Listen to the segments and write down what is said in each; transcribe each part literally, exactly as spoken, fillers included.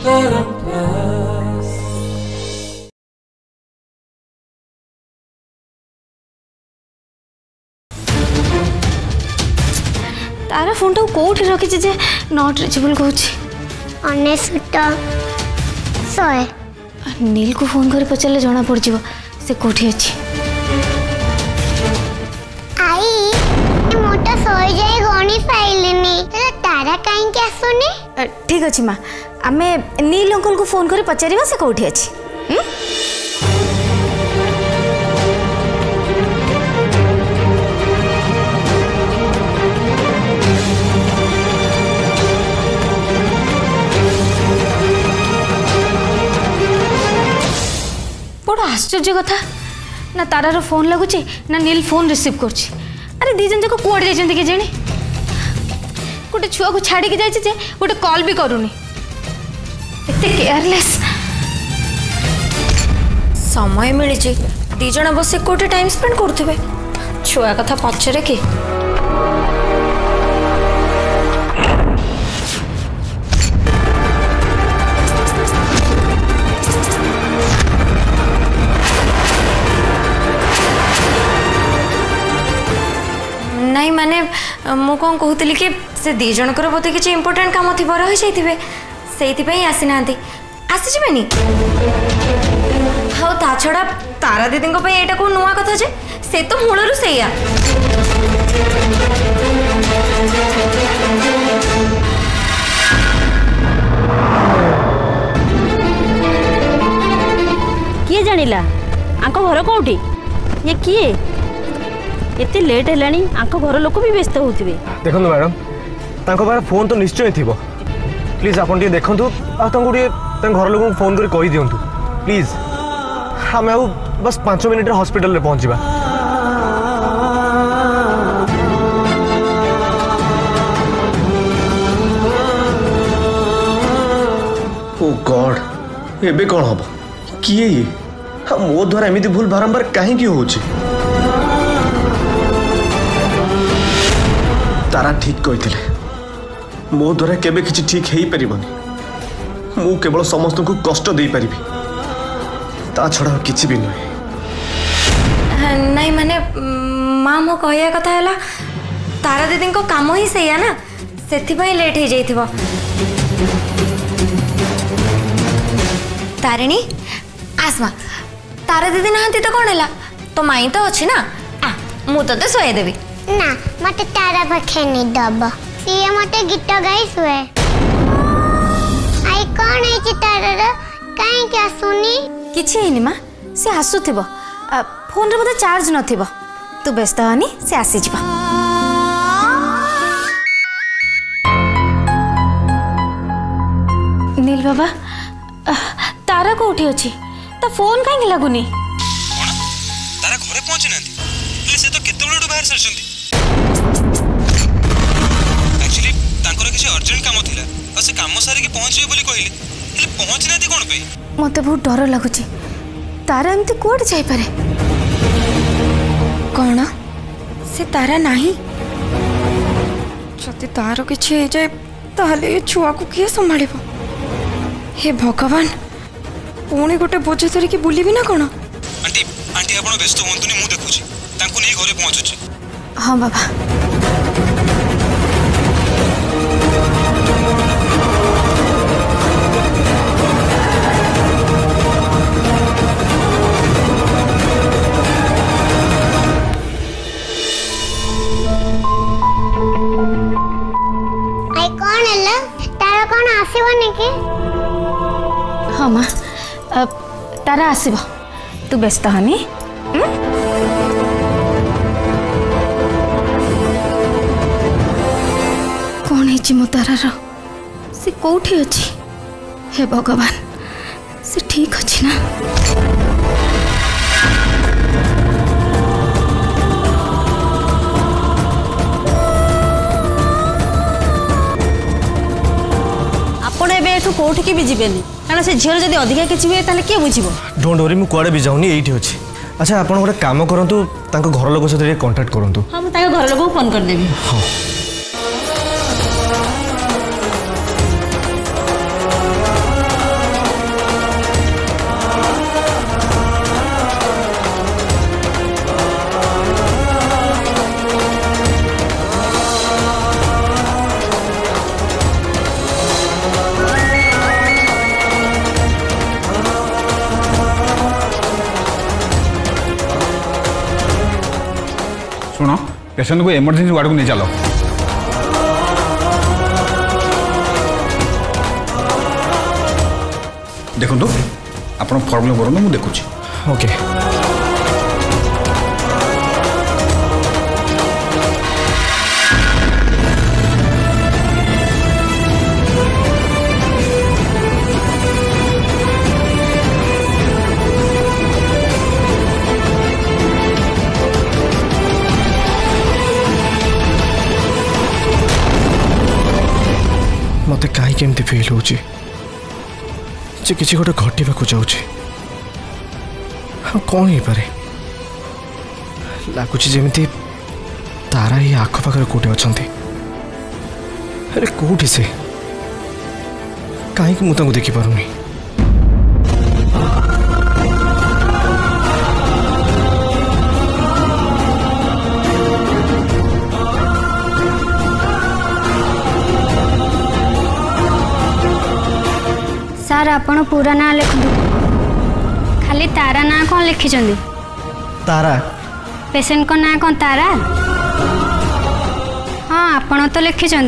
तारा phone टा कोठी रखी जे नॉट रिचेबल कहूची अनेसुटा सोए नील को फोन कर पचारे जना पड़ जीव से कोठी अछि आई मोटा सोई जाए गणी पाइलेनी तो तारा काहे के आसुनी ठीक अछि मां आमे नील अंकल को फोन कर पचारिबा से कोठी अछि हम बड़ा आश्चर्य कथा ना तारार फोन लगुच ना नील फोन रिसीव कर अरे दी जन जाक कुआड़े जाइछन्ति के जानी गोटे छुआ को छाड़ी के जाइछे जे गोटे कॉल भी करूनी एते केयरलेस समय मिली दी जन बस कोटे टाइम स्पेंड करथबे छुआ कथा पछरे के नहीं माने मु कौन कहूली कि से दी जनकर बोधे किसी इंपोर्टेंट काम थी रही जाइए से आसी ना आसीजी हाँ ता छड़ा तारा दीदी यहाँ कौन नुआ कथा जे से तो मूलर से किए जानिला आंको घर कोठी ये किए एते लेट हेलानी आंको घर लोक भी व्यस्त होथिबे देखो मैडम तांको बारे फोन तो निश्चय थिबो प्लीज आपन टी देखंतु आ तांको टी तां घर लोक फोन कर कहि दियंतु प्लीज हम आउ बस पाँच मिनिट रे हॉस्पिटल रे पहुंचीबा ओ गॉड एबे कोन हबो किए ये हम मो द्वारा एमिति भूल बारंबार काहे की होछि तारा ठीक कही मो द्वारा केबे किछि ठीक हेई परिबनी मु केवल समस्त को कष्ट दे परिबी ता छड़ा किछि भी नहीं नहीं माने मां मो कहया कथा हैला तारा दीदी को काम ही सैया ना सेथि पई लेट हे जाइथिबो तारिणी आसमा तारा दीदी नहांती तो कौन है तो माई तो अच्छी ना आ मु तो सोए देवी ना मते तारा पाखे नहीं दब सी मते गीत गाई सुए आई कौन है कि तारा रे काहे के सुनी किछि हेनी मा से आसुथिबो फोन रे बोधे चार्ज नथिबो तू व्यस्त हनी से आसी जिबा नील बाबा तारा कोठी अछि ता फोन काहे लागुनी कोन तारा घरे पहुंची नंती ले से तो केते बडू बाहर सरचंती एक्चुअली तांकर किसी अर्जेंट काम थिला और से काम सारी के पहुंचिए बोली कहिले ले पहुंच नाती कोन पे मते बहुत डर लागुची तारा एमती कोड जाई पारे कोन से तारा नाही जति तारो किछि हे जाय ताले छुआ को किए संभाळिबो हे भगवान पुणी गोटे बोझ धरिकी बुलबी ना कौन आंटी आंटी आपण व्यस्त होंतुनी मु देखुची तांको नै घरे पहुंचुची हां बाबा आई कौन है तारा कौन आसीबो कि हाँ माँ तारा आसब तू व्यस्त हनी कौन है मो तारार से कौटी अच्छी हे भगवान से ठीक अच्छी ना आपण एबे एठू कोठी की भी जीवेनी कारण से झील जदी अधिका किछि हुए ताले के बुझिबो डोंट वरी मु कुआडे भी जाउनी एठी अछि अच्छा आपण गोटे काम करंतु तांको घर लोक सहित कांटेक्ट करंतु हां मु ताके घर लोक को फोन कर देबी हां पेशेंट को इमरजेंसी वार्ड को नहीं चलो। देखो तो आप फॉर्मुला करूँ मुझे देखुची। ओके मत कहीं केमती फिल हो किसी गोटे घटवाक जाऊे हाँ कौन हो पारे लगुच जमी तारा ही आखपाखे कौटे अच्छा अरे कौटी से कहीं मुझे देखिपारूनी सार आपण पूरा ना लिखु खाली तारा ना कौन लिखिं तारा पेशेंट को ना कौन तारा हाँ आपण तो लिखिं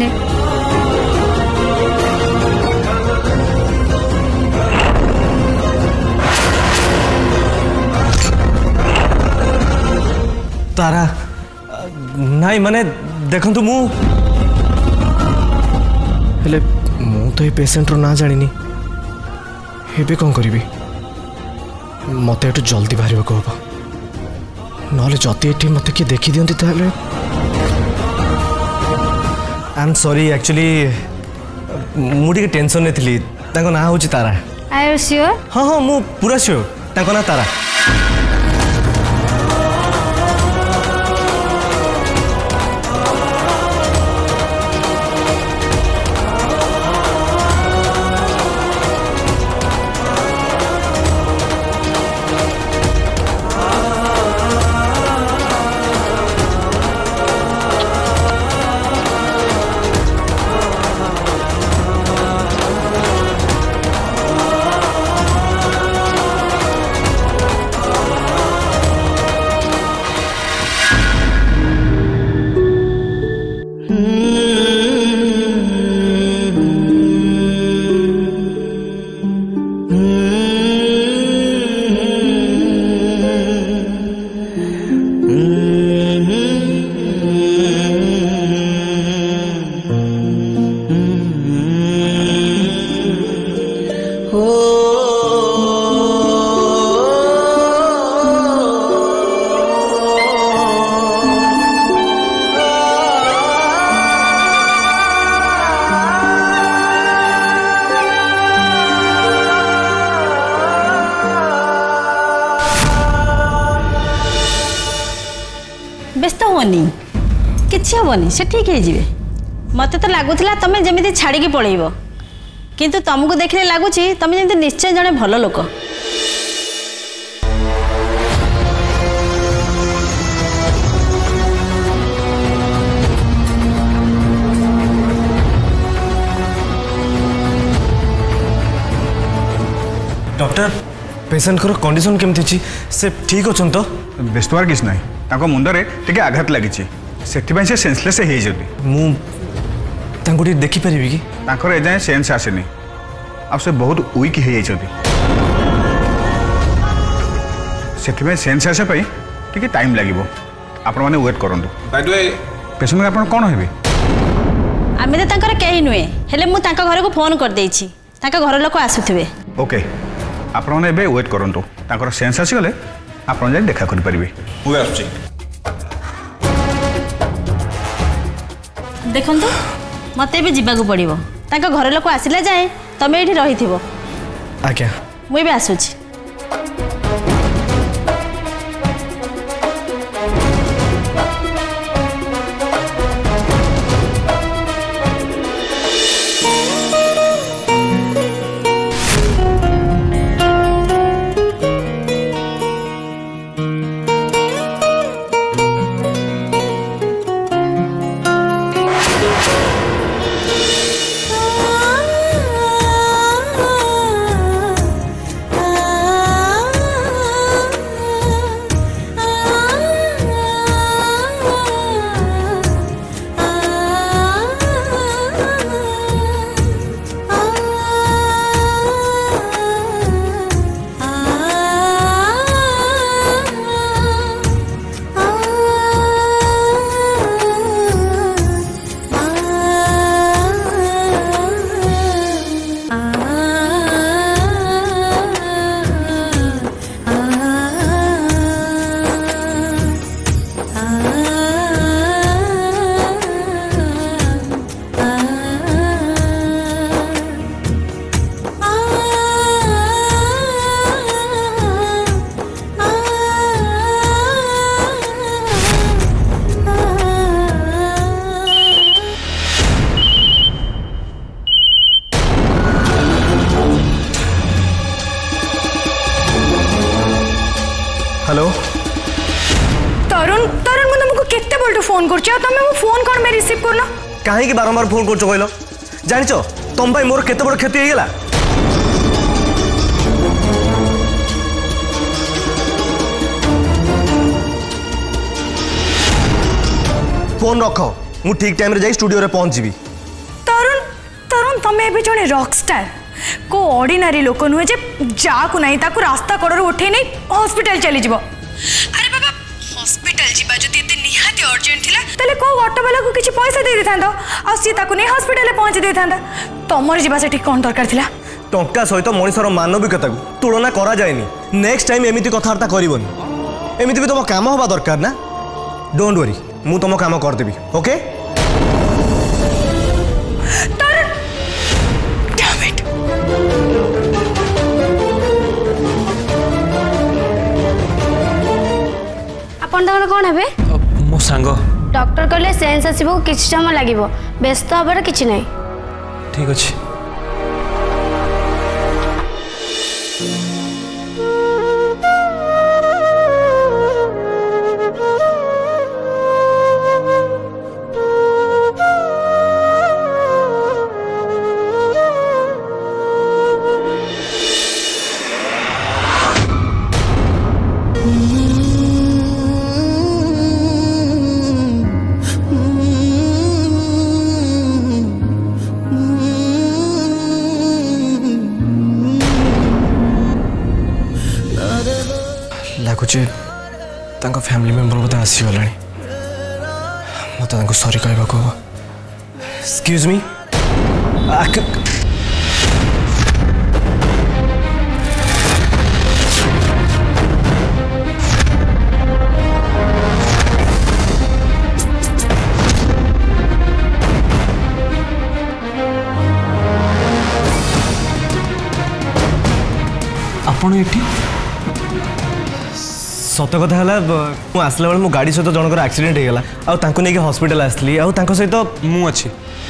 तारा नाई माने देखंतु मु हेले मु तो ये पेशेंट रो ना जानिनी एबे कौन करी मत एटू जल्दी बाहर को हम ना जदि ये मत किए देखी दिखती ताले आई एम सॉरी एक्चुअली मुझे टेंशन में थी ना हूँ तारा। Are you sure? हाँ हाँ मु पूरा श्योर ना तारा। व्यस्त होनी किसी हेनी से ठीक है मत तो लगुला तुम जमी छाड़ी पलैब किंतु तुमको देखने लगुच तुम जमी निश्चय जड़े भल लोक। डॉक्टर पेशेंट को कंडीशन केमती से ठीक अच्छा तो व्यस्त हर किसी ना मुंडे टे आघात लगी से सेन्सलेस मुझे देखिपर कि एजाए सेन्स आसनी आ बहुत वीक हो सेन्स आसापी टे टाइम लगे आपण मैंने वेट करूँ पेशेंट आप कौन हे आम तो कहीं नुहे हेले मु घर को फोन कर देछि घर लोक आसुवे। ओके आपण मैंने वेट करूँ सेन्स आसीगले आप देखा करें देखो मत जावाक पड़ो घर लोक आसला जाए तुम ये रही थो आज्ञा मुझे आसूची। हेलो तरुण तरुण मुझे तुमको केते बोलटू फोन करछ तुम मो फोन कोन में रिसीव करना कहीं की बारंबार फोन करछ कहलो जानिच तुम भाई मोर केते बड़ क्षति होइगला फोन रख मु ठीक टाइम रे जाई स्टूडियो रे पहुंच जीवी तरुण तरुण तमे एबे जने रॉकस्टार को ऑर्डिनरी लोक नुहे जे जाकू नहीं ताकू रास्ता कड़र उठे नहीं हॉस्पिटल चली जीवो अरे बाबा हॉस्पिटल जीवा जति एते निहाती अर्जेंट थिला तले को ऑटो वाला को किछि पैसा दे देथांदो आ सी ताकू नहीं हॉस्पिटल ले पहुंच देथांदा तमर जीवा से ठीक कोन दरकार थिला टंका सहित मनिषर मानविकता को तुलना करा जायनी नेक्स्ट टाइम एमिति कथार्ता करबोनी एमिति भी तुम काम होबा दरकार ना डोंट वरी मु तुम काम कर देबी ओके आपण तकर कोन हेबे मो सांग डॉक्टर कहले सेंस आसीबो किछ समय लागिबो व्यस्त हबार किछ नै ठीक अछि लगुच फैमिली मेम्बर बोधे आसीगला मत सॉरी कहवाक एक्सक्यूज मी आपण एठी सत कथा है आसला बेले मो गाड़ी सहित जनकर एक्सीडेंट हो गला आ नहीं हॉस्पिटल आसली आ सहित मु अच्छी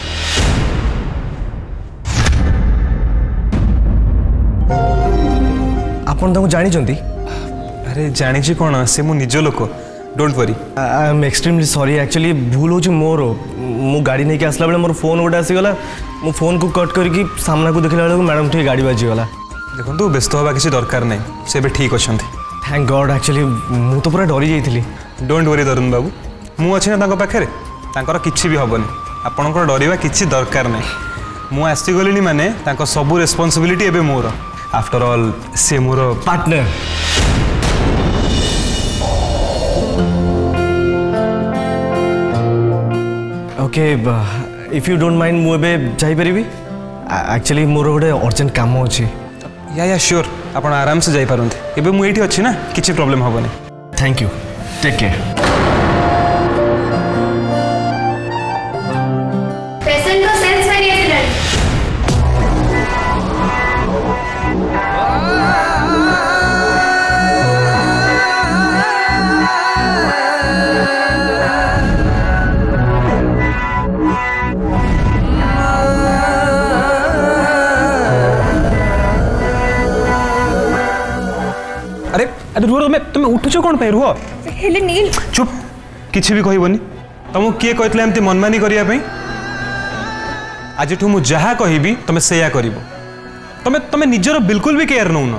आपन ताको जानी अरे जानी कौन से मो निज लोक don't worry I am extremely sorry actually भूल हो मोर मु गाड़ी नहीं आसला बेले मोर फोन गोटे आसीगला मो फोन को कट करके सामना को देखला बेले मैडम ठीक गाड़ी बाजीगला देखो व्यस्त हवा किसी दरकार नहीं से ठीक अच्छा थैंक गॉड एक्चुअली मु तो पूरा डरी जाइली डोंट वरी तरुण बाबू मु अच्छी ना पाखे तांकर किछि भी हबनी आपनकर डरिवा किछि दरकार नहीं मु आसी गलिनी माने तांको सबु रिस्पांसिबिलिटी एबे मोर आफ्टर ऑल से मोर partner okay if you don't mind मु एबे जाई परिबी एक्चुअली मोर गोटे अर्जेंट काम अछि या या श्योर आप आराम से जाई पारंते एबे मु एठी अछि ना किछि प्रॉब्लम हबनी thank you take care patient को सेंस फेरी एक्सीडेंट अरे अरे रुह तुम तुम उठुच कौन पे रुह हेले नील चुप किसी भी कहबनी तुमको किए कहते एमती मनमानी करने आज मु जहाँ कहबी तुम से कर तुम तुम निजर बिल्कुल भी केयर नौन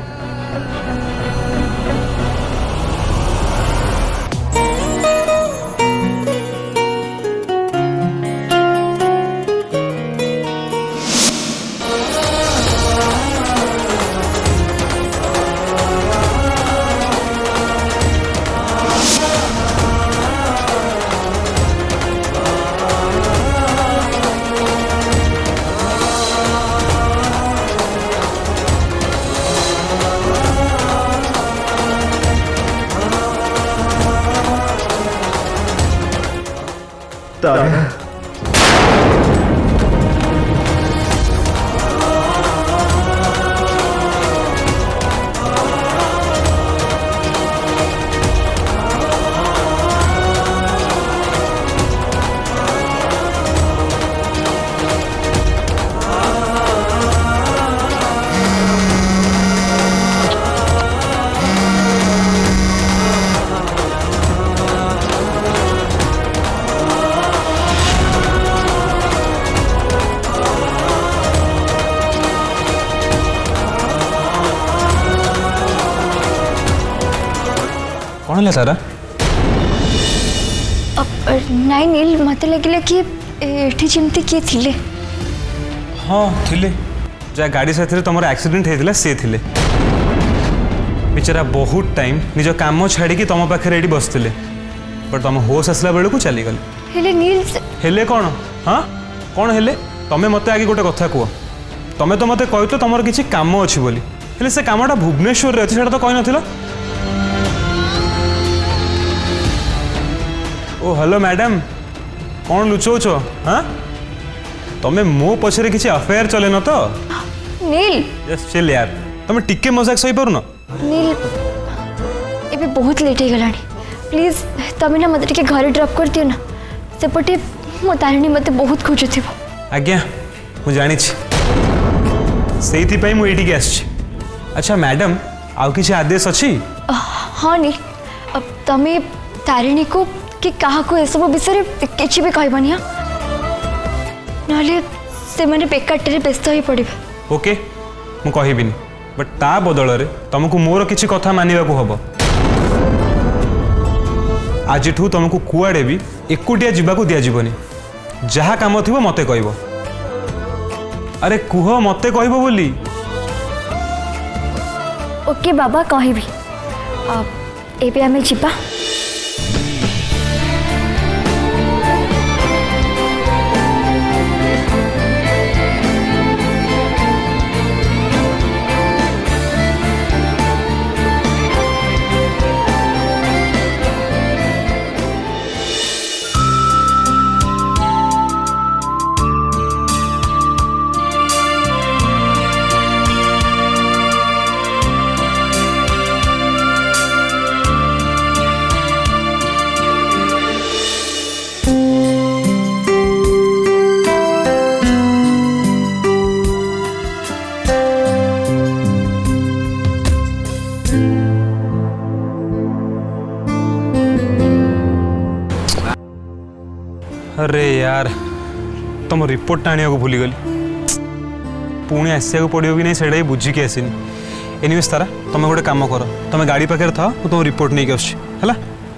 कौन है तारा? नाई नील मत लगे कि एठी चिमती किए थिले। हाँ थिले जा गाड़ी साथी तुम एक्सीडेंट होता सी थिले बेचारा बहुत टाइम निज काम छाड़ी तुम पाखे ये बसते बट तुम होश आसला बेलू को चलीगले। हेले नील हेले कौन? हाँ कौन हेले? तुम्हें मत आगे गोटे कथा कह तुम्हें तो मत कहते तुम किसी काम अच्छी बोली हेले से कामटा भुवनेश्वर अच्छे से तो कही नथिल। ओ हेलो मैडम कौन लुचौच? हाँ तुम्हें मो पछरे किसी अफेयर चले न तो? नील जस्ट चिल यार तुम टिके मजाक सही पारुन। नील एबे बहुत लेट हो गलानी प्लीज तमें ना मत घर ड्रॉप कर दियो ना सेपटे मो तारिणी मत बहुत खोजुथि। आज्ञा मु जानी से मुझे आसी। अच्छा मैडम आउ किसी आदेश अच्छी? हाँ नील अब तमें तारिणी को कि क्या को ए सब विषय किसी भी कहबनी ना से मैंने बेकार व्यस्त हो पड़े। ओके मु कहबिनी बट ता बदल रे तुमको मोर किसी कथा मानिबा को हबो। आज तुमको कुआड़े भी एकुटिया जीवाकू दिया जीवनी जहाँ काम थी मते कहब। अरे कुह मते कहब बोली। ओके बाबा कहबी एबे आमे जीवा। अरे यार तुम रिपोर्ट आने को भूली गली पुणी आसिया पड़ो कि नहीं से बुझिकी आसनी। एनिवेज तारा तुम गोटे काम कर तुम गाड़ी पाखे था तुम रिपोर्ट नहीं आस है।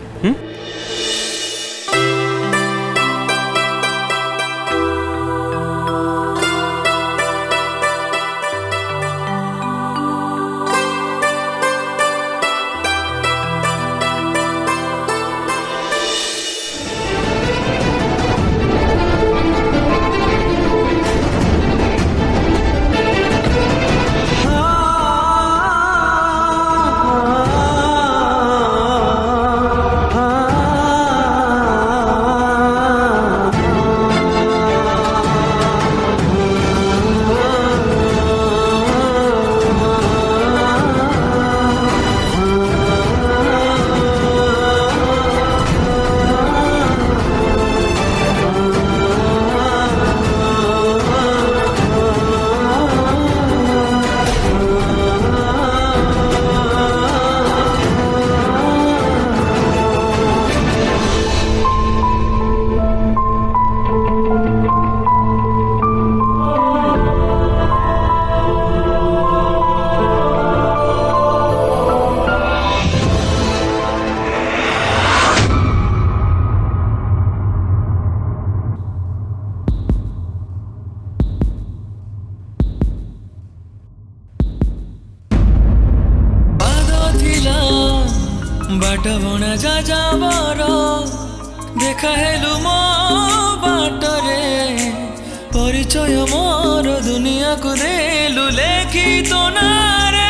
बाट बना जा जावर देखा हेलु मो बाटरे परिचय मोर दुनिया को देलु लेखी तो नारे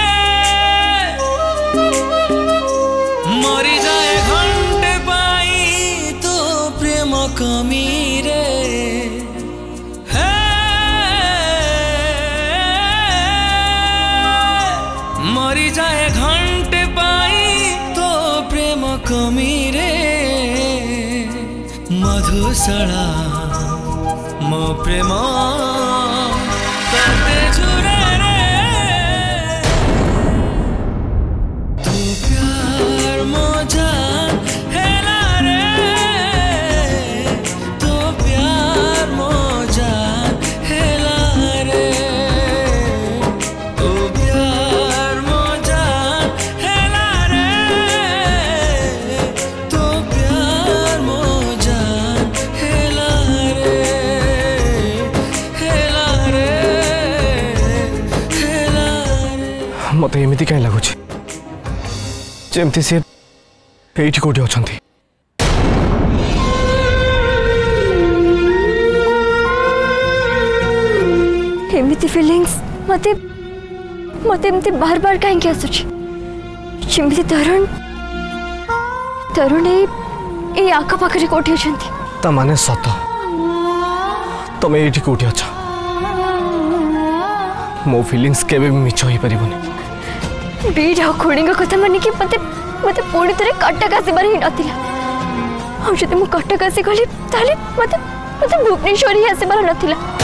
मरी जाए घंटे पाई तो प्रेम कमी रे मरी जाए घंटे पाई तो प्रेम कमी रे मधुशाला मो प्रेम तते झुरे रे तू प्यार मजा हेला रे तू प्यार मजा हेला रे तू प्यार मजा हेला रे मत एमती कहीं लगुच जमती सी एठी कोठी अछंती। एमती फीलिंग्स मते मते एमती बार बार कहीं आसुची जमती तरुण तरुण ए आख पाखरे कोठी अछंती। ता माने सत तमे एठी कोठी अछ मो फीलिंग्स केबे भी मिछ होई परिबनी। बीड आ खोड़ींग कथा माने कि मते मते पूरी तरह कटक आसीबार ही नथिला आ जदि मु कटक आसी गली ताले मते मते भुवनेश्वर ही आसीबार नथिला।